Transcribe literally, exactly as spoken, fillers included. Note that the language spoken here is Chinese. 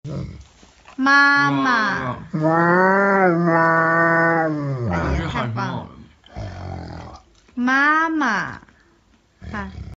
妈妈， 妈妈， 哎呀，太棒了！妈妈，啊。